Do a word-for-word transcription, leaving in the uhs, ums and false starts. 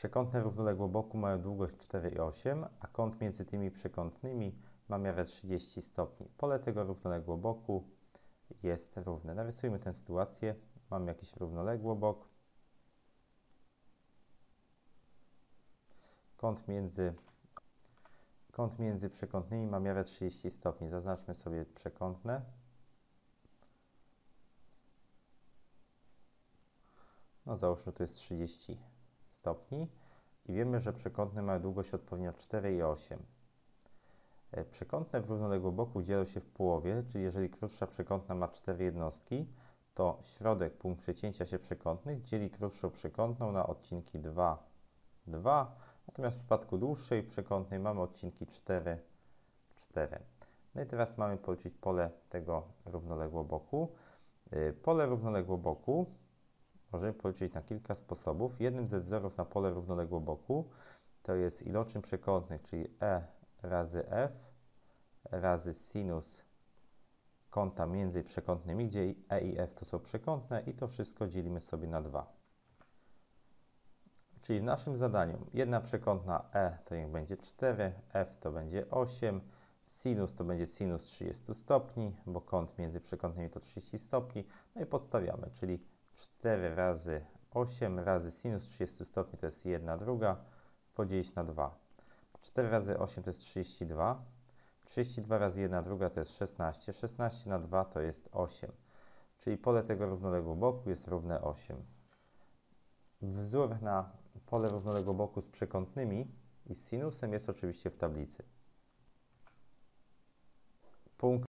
Przekątne równoległoboku mają długość cztery i osiem, a kąt między tymi przekątnymi ma miarę trzydzieści stopni. Pole tego równoległoboku jest równe. Narysujmy tę sytuację. Mam jakiś równoległobok. Kąt między, kąt między przekątnymi ma miarę trzydzieści stopni. Zaznaczmy sobie przekątne. No załóżmy, to jest trzydzieści stopni i wiemy, że przekątne mają długość odpowiednio cztery i osiem. Przekątne w równoległoboku dzielą się w połowie, czyli jeżeli krótsza przekątna ma cztery jednostki, to środek, punkt przecięcia się przekątnych dzieli krótszą przekątną na odcinki dwa, dwa, natomiast w przypadku dłuższej przekątnej mamy odcinki cztery, cztery. No i teraz mamy policzyć pole tego równoległoboku. Pole równoległoboku możemy policzyć na kilka sposobów. Jednym ze wzorów na pole równoległoboku to jest iloczyn przekątnych, czyli E razy F razy sinus kąta między przekątnymi, gdzie E i F to są przekątne i to wszystko dzielimy sobie na dwa. Czyli w naszym zadaniu jedna przekątna E to niech będzie cztery, F to będzie osiem, sinus to będzie sinus trzydzieści stopni, bo kąt między przekątnymi to trzydzieści stopni. No i podstawiamy, czyli cztery razy osiem razy sinus trzydzieści stopni to jest jedna druga, podzielić na dwa. cztery razy osiem to jest trzydzieści dwa. trzydzieści dwa razy jedna druga to jest szesnaście. szesnaście na dwa to jest osiem. Czyli pole tego równoległoboku jest równe osiem. Wzór na pole równoległoboku z przekątnymi i z sinusem jest oczywiście w tablicy. Punkt